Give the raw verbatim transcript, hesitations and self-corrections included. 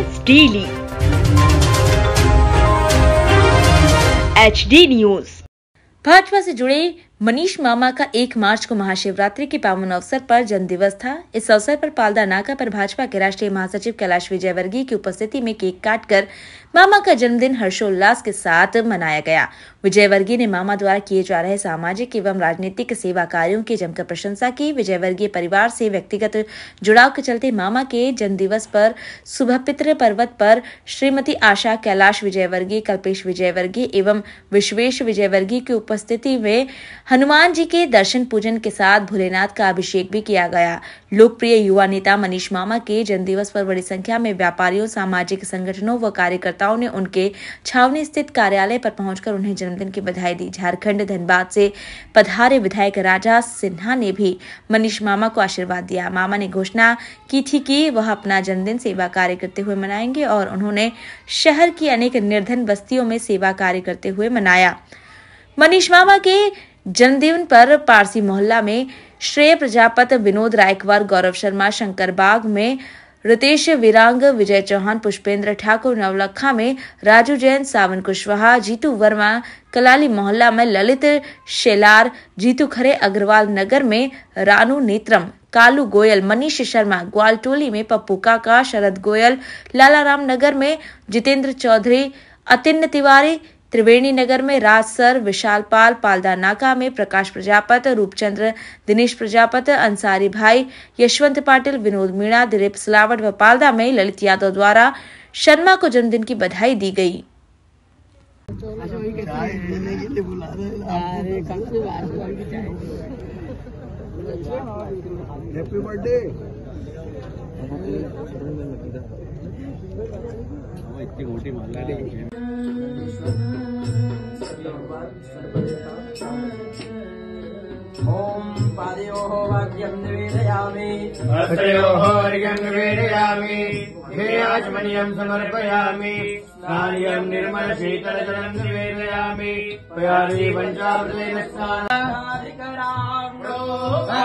Times Daily, H D news. Bhajpa से जुड़े मनीष मामा का एक मार्च को महाशिवरात्रि के पावन अवसर पर जन्म दिवस था। इस अवसर पर पालदा नाका पर भाजपा के राष्ट्रीय महासचिव कैलाश विजयवर्गीय की उपस्थिति में केक काटकर मामा का जन्मदिन हर्षोल्लास के साथ मनाया गया। विजयवर्गीय ने मामा द्वारा किए जा रहे सामाजिक एवं राजनीतिक सेवा कार्यों की जमकर प्रशंसा की। विजयवर्गीय परिवार से व्यक्तिगत जुड़ाव के चलते मामा के जन्म दिवस पर सुबह पितृ पर्वत पर श्रीमती आशा, कैलाश विजयवर्गीय, कल्पेश विजयवर्गीय एवं विश्वेश विजयवर्गीय की उपस्थिति में हनुमान जी के दर्शन पूजन के साथ भोलेनाथ का अभिषेक भी किया गया। लोकप्रिय युवा नेता मनीष मामा के जन्मदिवस पर बड़ी संख्या में व्यापारियों, सामाजिक संगठनों व कार्यकर्ताओं ने उनके छावनी स्थित कार्यालय पर पहुंचकर उन्हें जन्मदिन की बधाई दी। झारखंड धनबाद से पधारे विधायक राजा सिन्हा ने भी मनीष मामा को आशीर्वाद दिया। मामा ने घोषणा की थी कि वह अपना जन्मदिन सेवा कार्य करते हुए मनाएंगे और उन्होंने शहर की अनेक निर्धन बस्तियों में सेवा कार्य करते हुए मनाया। मनीष मामा के जन्मदिन पर पारसी मोहल्ला में श्रेय प्रजापत, विनोद रायकवार, गौरव शर्मा, शंकर बाग में रितेश विरांग, विजय चौहान, पुष्पेंद्र ठाकुर, नवलखा में राजू जैन, सावन कुशवाहा, जीतू वर्मा, कलाली मोहल्ला में ललित शेलार, जीतू खरे, अग्रवाल नगर में रानू नेत्रम, कालू गोयल, मनीष शर्मा, ग्वालटोली में पप्पू काका, शरद गोयल, लालाराम नगर में जितेंद्र चौधरी, अतिन्न तिवारी, त्रिवेणी नगर में राज सर, विशाल पाल, पालदा नाका में प्रकाश प्रजापत, रूपचंद्र, दिनेश प्रजापत, अंसारी भाई, यशवंत पाटिल, विनोद मीणा, दिलीप सिलावट व पालदा में ललित यादव द्वारा शर्मा को जन्मदिन की बधाई दी गई। ओम पादयोः वाक्यं निवेदयामि, हस्तयोः अर्घ्यं निवेदयामि, ध्येयाचमनीयं समर्पयामि, स्नानं निर्मलशीतलजलं निवेदयामि, पयानि पञ्चामृतेन स्नानाधिकराम्